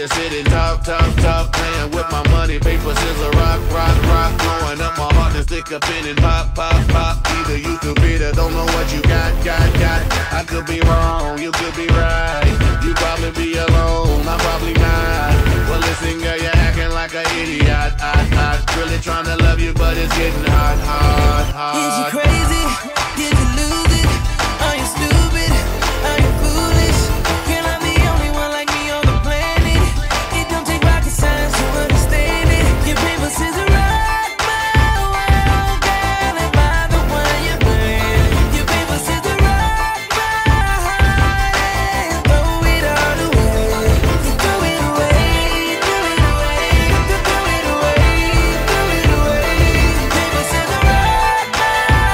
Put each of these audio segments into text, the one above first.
to sit and talk, playing with my money, paper, scissors, rock, blowing up my heart and stick a pin and pop. Either you could be there, don't know what you got. I could be wrong, you could be right. You probably be alone, I'm probably not. Well, listen, girl, you're acting like an idiot. I really trying to love you, but it's getting hard. Is you crazy? Did you lose it? Are you stupid? Are you foolish? Can I be the only one like me on the planet? It don't take rocket science to understand it. Your paper scissors rock my world, girl. Am I the one you burn? Your paper scissors rock my heart and throw it all away. You throw it away, throw it away, throw it away, throw it away. Paper scissors rock my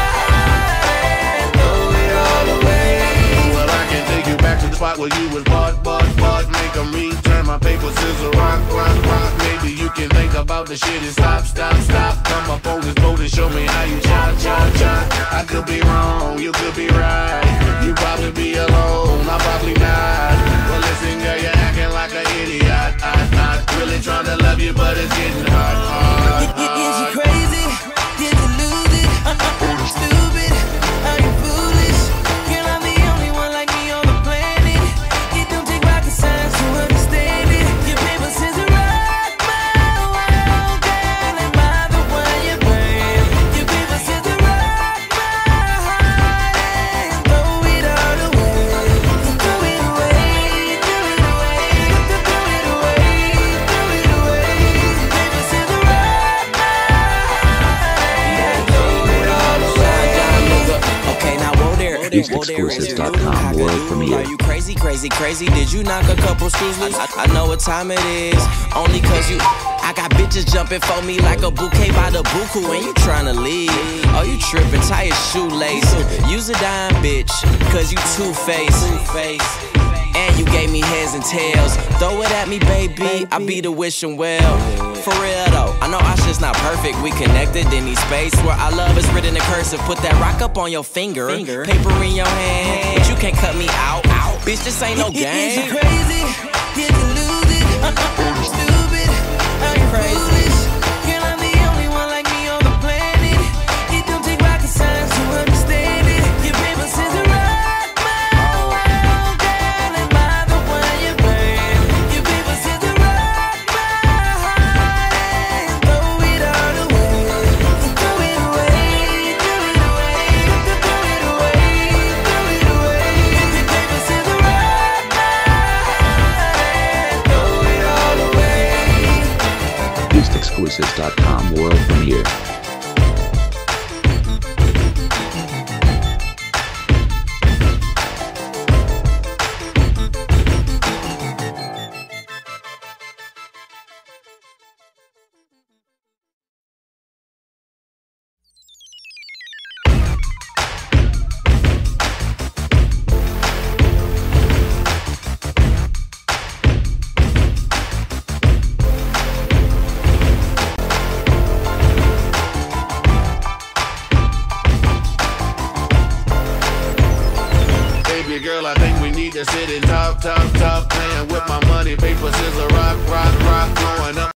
heart and throw it all away. Well, I can take you back to the spot where you was bought. Make a return my paper, scissors, rock. Maybe you can think about the shit and stop. Come up on this boat and show me how you cha. I could be wrong, you could be right. You probably be alone, I'm probably not. Well, listen, girl, you're acting like an idiot. I really trying to love you, but it's getting hard. Is you crazy? Did you lose it? Are you stupid? Are you foolish? Can I be the only one like me on the planet? It don't take rocket science to understand it. Your paper scissors rock my world, girl. Am I the one you burn? Your paper scissors rock my heart and throw it all away. You throw it away, throw it away, throw it away, throw it away. Paper scissors rock my heart and throw it all away. Okay, now whoa there. Exclusives.com world premiere. Are you crazy? Did you knock a couple screws loose? I know what time it is. Only cause I got bitches jumping for me like a bouquet by the buku. And you tryna leave? Oh, you tripping? Tie your shoelace. Use a dime, bitch, cause you two-faced. And you gave me heads and tails. Throw it at me, baby, I'll be the wishing well. For real though, I know our shit's not perfect. We connected in these space where our love is written in cursive. Put that rock up on your finger. Paper in your hand, but you can't cut me out. Bitch, this ain't no game. Is you crazy? Did you lose it? Are you stupid? Are you foolish? Can I be the only one like me on the planet? It don't take rocket science to understand it. Your paper scissors rock my world, girl. Am I the one you burn? Your paper scissors rock my heart and throw it all away. You throw it away, throw it away, throw it away, throw it away. Your paper scissors rock my heart and throw it all away. Exclusives.com world premiere. Girl, I think we need to sit and talk, playing with my money, paper, scissors, rock, blowing up.